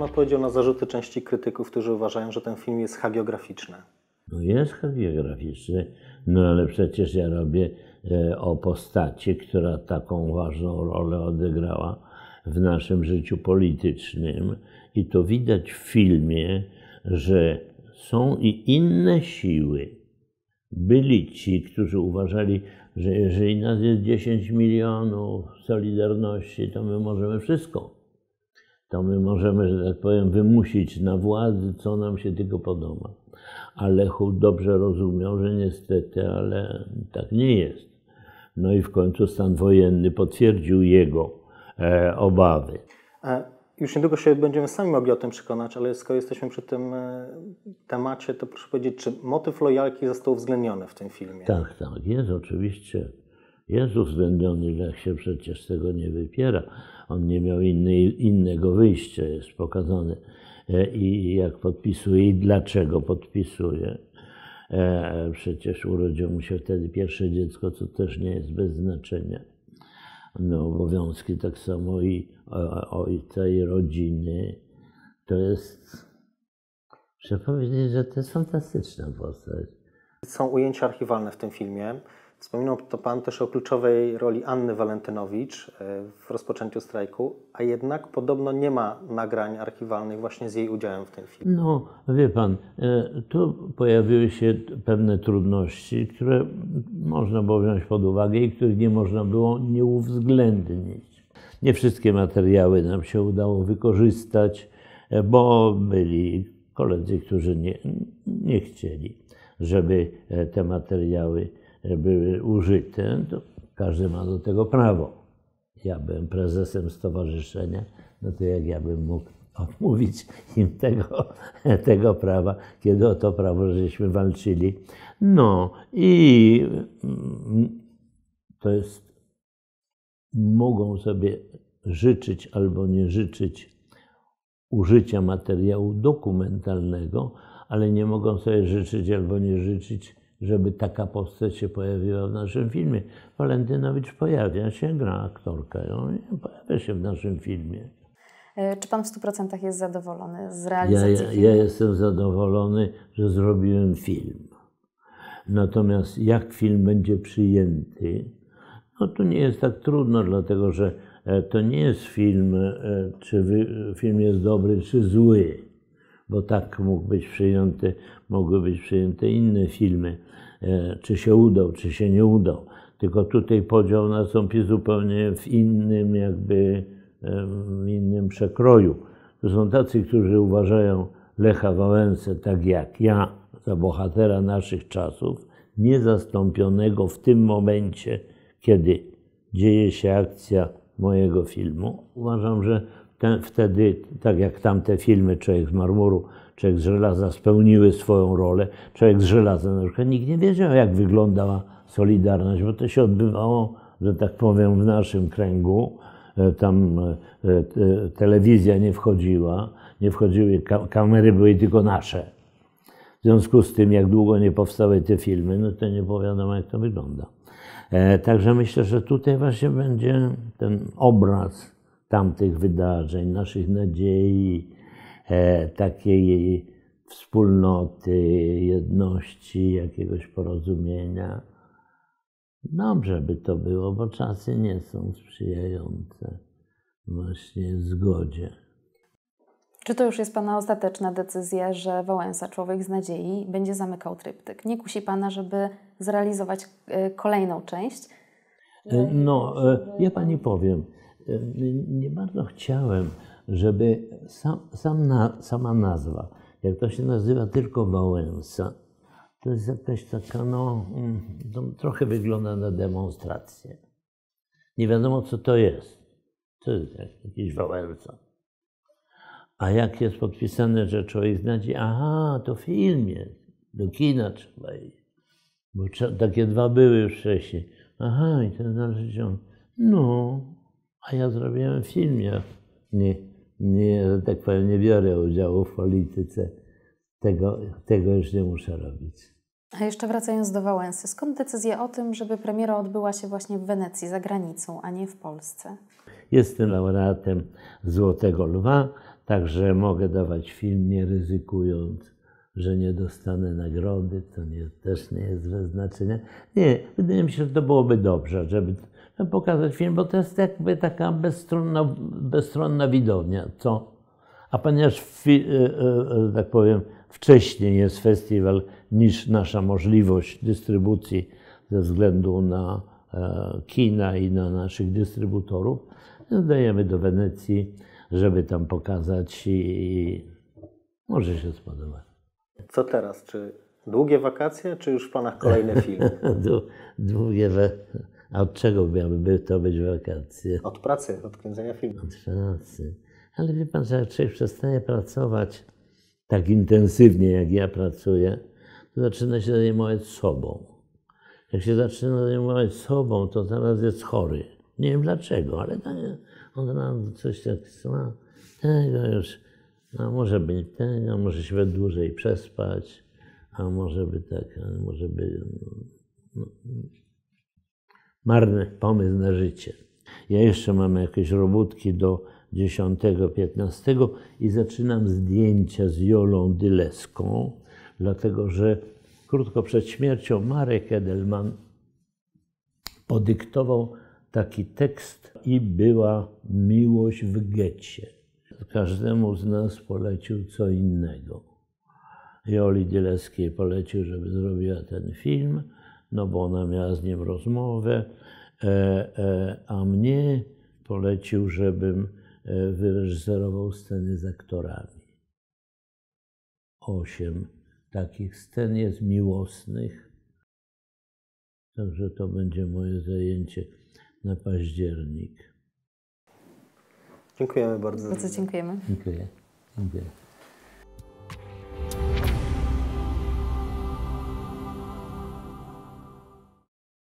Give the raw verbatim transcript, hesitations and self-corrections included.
odpowiedział na zarzuty części krytyków, którzy uważają, że ten film jest hagiograficzny? No jest hagiograficzny, no ale przecież ja robię e, o postaci, która taką ważną rolę odegrała w naszym życiu politycznym. I to widać w filmie, że są i inne siły. Byli ci, którzy uważali, że jeżeli nas jest dziesięć milionów Solidarności, to my możemy wszystko. To my możemy, że tak powiem, wymusić na władzy, co nam się tylko podoba. A Lechów dobrze rozumiał, że niestety, ale tak nie jest. No i w końcu stan wojenny potwierdził jego e, obawy. E, już niedługo się będziemy sami mogli o tym przekonać, ale skoro jesteśmy przy tym e, temacie, to proszę powiedzieć, czy motyw lojalki został uwzględniony w tym filmie? Tak, tak, jest oczywiście. Jest uwzględniony, Lech się przecież z tego nie wypiera. On nie miał innej, innego wyjścia, jest pokazane. I jak podpisuje i dlaczego podpisuje. Przecież urodziło mu się wtedy pierwsze dziecko, co też nie jest bez znaczenia. Miał obowiązki tak samo i ojca, i rodziny. To jest, trzeba powiedzieć, że to jest fantastyczna postać. Są ujęcia archiwalne w tym filmie. Wspominał to Pan też o kluczowej roli Anny Walentynowicz w rozpoczęciu strajku, a jednak podobno nie ma nagrań archiwalnych właśnie z jej udziałem w tym filmie. No, wie Pan, tu pojawiły się pewne trudności, które można było wziąć pod uwagę i których nie można było nie uwzględnić. Nie wszystkie materiały nam się udało wykorzystać, bo byli koledzy, którzy nie, nie chcieli, żeby te materiały były użyte, to każdy ma do tego prawo. Ja byłem prezesem stowarzyszenia, no to jak ja bym mógł odmówić im tego, tego prawa, kiedy o to prawo żeśmy walczyli. No i to jest, mogą sobie życzyć albo nie życzyć użycia materiału dokumentalnego, ale nie mogą sobie życzyć albo nie życzyć, żeby taka postać się pojawiła w naszym filmie. Walentynowicz pojawia się, gra aktorka, no, pojawia się w naszym filmie. Czy Pan w stu procentach jest zadowolony z realizacji ja, ja, filmu? Ja jestem zadowolony, że zrobiłem film. Natomiast jak film będzie przyjęty, no to nie jest tak trudno, dlatego że to nie jest film, czy film jest dobry, czy zły. Bo tak mógł być przyjęty, mogły być przyjęte inne filmy, czy się udał, czy się nie udał. Tylko tutaj podział nastąpi zupełnie w innym jakby, w innym przekroju. To są tacy, którzy uważają Lecha Wałęsę, tak jak ja, za bohatera naszych czasów, niezastąpionego w tym momencie, kiedy dzieje się akcja mojego filmu. Uważam, że ten, wtedy, tak jak tamte filmy, Człowiek z marmuru, Człowiek z żelaza spełniły swoją rolę. Człowiek z żelaza, na przykład nikt nie wiedział, jak wyglądała Solidarność, bo to się odbywało, że tak powiem, w naszym kręgu. Tam telewizja nie wchodziła, nie wchodziły, kamery były tylko nasze. W związku z tym, jak długo nie powstały te filmy, no to nie wiadomo, jak to wygląda. Także myślę, że tutaj właśnie będzie ten obraz tamtych wydarzeń, naszych nadziei, takiej wspólnoty, jedności, jakiegoś porozumienia. Dobrze by to było, bo czasy nie są sprzyjające właśnie zgodzie. Czy to już jest Pana ostateczna decyzja, że Wałęsa, Człowiek z nadziei, będzie zamykał tryptyk? Nie kusi Pana, żeby zrealizować kolejną część? No, ja Pani powiem, nie bardzo chciałem, żeby sam, sam na, sama nazwa, jak to się nazywa tylko Wałęsa, to jest jakaś taka, no, to trochę wygląda na demonstrację. Nie wiadomo, co to jest. To jest jakiś Wałęsa. A jak jest podpisane, że Człowiek z nadziei, aha, to film jest, do kina trzeba iść. Bo takie dwa były już wcześniej. Aha, i ten dalszy ciąg. No, a ja zrobiłem film, ja nie, nie, tak powiem, nie biorę udziału w polityce. Tego, tego już nie muszę robić. A jeszcze wracając do Wałęsy, skąd decyzja o tym, żeby premiera odbyła się właśnie w Wenecji, za granicą, a nie w Polsce? Jestem laureatem Złotego Lwa. Także mogę dawać film, nie ryzykując, że nie dostanę nagrody. To nie, też nie jest bez znaczenia. Nie, wydaje mi się, że to byłoby dobrze, żeby pokazać film, bo to jest jakby taka bezstronna, bezstronna widownia, co? A ponieważ, tak powiem, wcześniej jest festiwal niż nasza możliwość dystrybucji ze względu na kina i na naszych dystrybutorów, dajemy do Wenecji, żeby tam pokazać i może się spodobać. Co teraz? Czy długie wakacje, czy już w planach kolejny film? Długie we... A od czego miałyby to być wakacje? Od pracy, od kręcenia filmu. Od pracy. Ale wie pan, że jak człowiek przestaje pracować tak intensywnie, jak ja pracuję, to zaczyna się zajmować sobą. Jak się zaczyna zajmować sobą, to zaraz jest chory. Nie wiem dlaczego, ale tak, on ma coś tak, ma tego już, a może być tego, może się dłużej przespać, a może by tak, a może by... No, marny pomysł na życie. Ja jeszcze mam jakieś robótki do dziesiątego, piętnastego i zaczynam zdjęcia z Jolą Dyleską, dlatego że krótko przed śmiercią Marek Edelman podyktował taki tekst i była miłość w getcie. Każdemu z nas polecił co innego. Joli Dyleskiej polecił, żeby zrobiła ten film, no bo ona miała z nim rozmowę, e, e, a mnie polecił, żebym wyreżyserował sceny z aktorami. Osiem takich scen jest miłosnych, także to będzie moje zajęcie na październik. Dziękujemy bardzo. Bardzo dziękujemy. Dziękuję. Dziękuję.